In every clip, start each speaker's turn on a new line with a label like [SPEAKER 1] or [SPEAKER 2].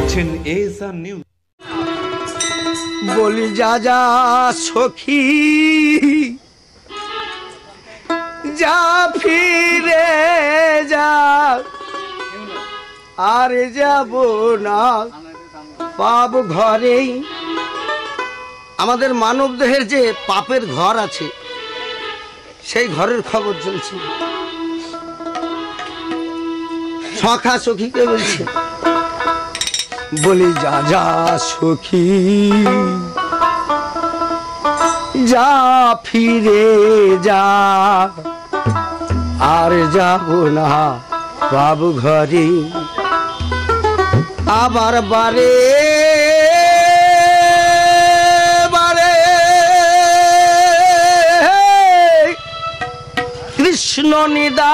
[SPEAKER 1] দেখছেন SR news.
[SPEAKER 2] বলি যা যা সখী যা ফিরে যা, আর যাব না পাপ ঘরেই। আমাদের মানব দেহের যে পাপের ঘর আছে সেই ঘরের খবর চলছে। সখা সখীকে বলছে, বলি যা যা সখী যা ফিরে যা, আর যাব না বাবু ঘরে। আবার বারে বারে কৃষ্ণ নিদা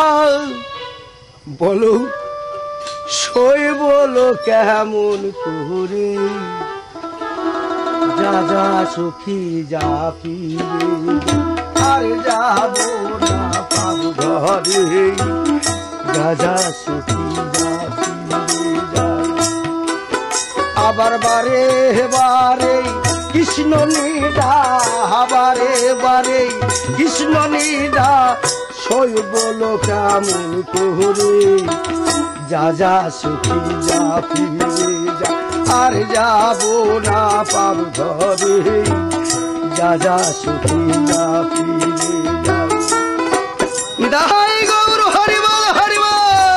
[SPEAKER 2] বলো, সই বলো কেমন করে। যা যা সখী যা ফিরে, আর যাব না পাব ঘরে। যা যা সখী যা ফিরে যা। আবার বারে বারে কৃষ্ণ নিদা, বারে বারে কৃষ্ণ নিদা, সই বলো কেমন করে। যা যা সখী যা ফিরে যা, আর যাব না পাব ঘরে। যা যা সখী যা ফিরে যা। দাই গৌর হরিবল হরিবল।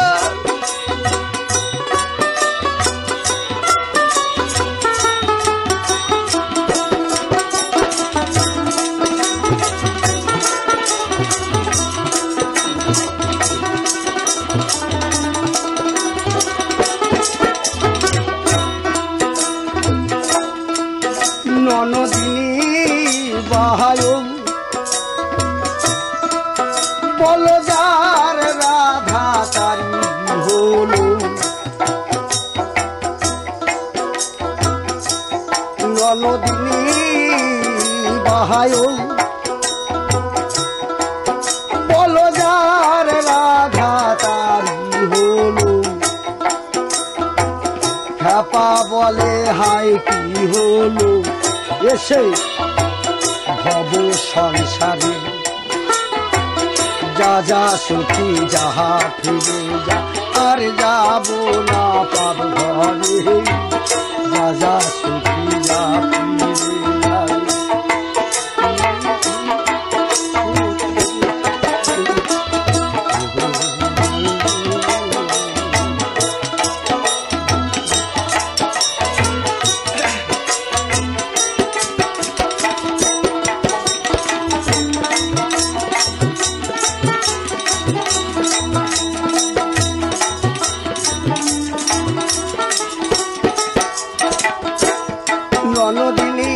[SPEAKER 2] ননদিনী বাহায় বলো যার রাধা তারি হলো। ননদিনী বাহায় বলো যার রাধা তারি হলো। খ্যাপা বলে হাই কি হলো, এসে ভব সংসারে। যা যা সখী যাহা ফিরে যা, আর যাব না পাব ঘরে। যা যা সখী যা ফিরে যা। ননদিনী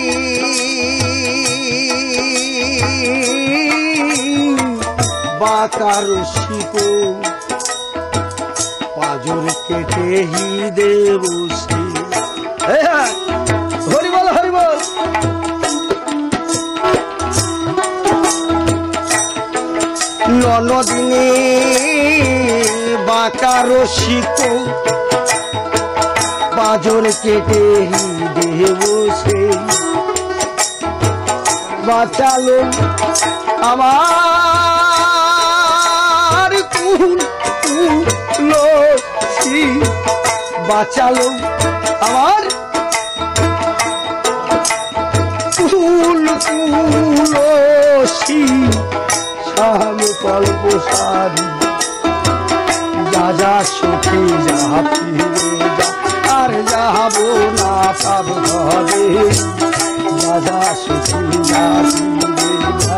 [SPEAKER 2] বাঁকার শিপ পাজর কেটে হি দেব। হরিবল হরিবল। ননদিনী বাঁকার শিপ পাজর কেটে হি দেব সে। বাঁচালো আমার তুলসী, বাঁচালো আমার তুলসী শাম কল্প সারি। যা যা সখী যা ফিরে যা, আর যাব না পাব ঘরে। যা যা সখী যা ফিরে যা।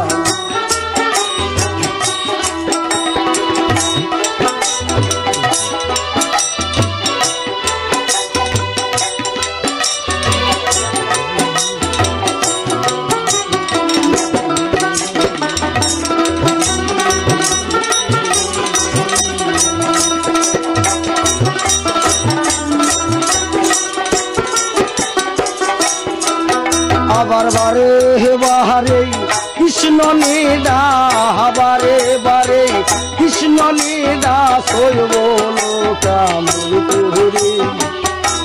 [SPEAKER 2] আবার বারে বারে কৃষ্ণ নিদা, বারে বারে কৃষ্ণ নিদা, সই বলো কেমন করে।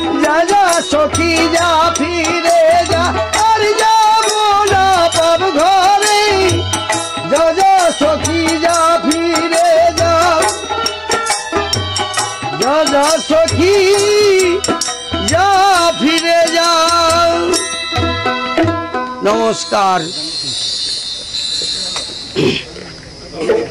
[SPEAKER 2] সখী যা ফিরে যা আর যাবো না পাব ঘরে যা যা সখী যা ফিরে যা যা যা সখী যা ফিরে যা। নমস্কার।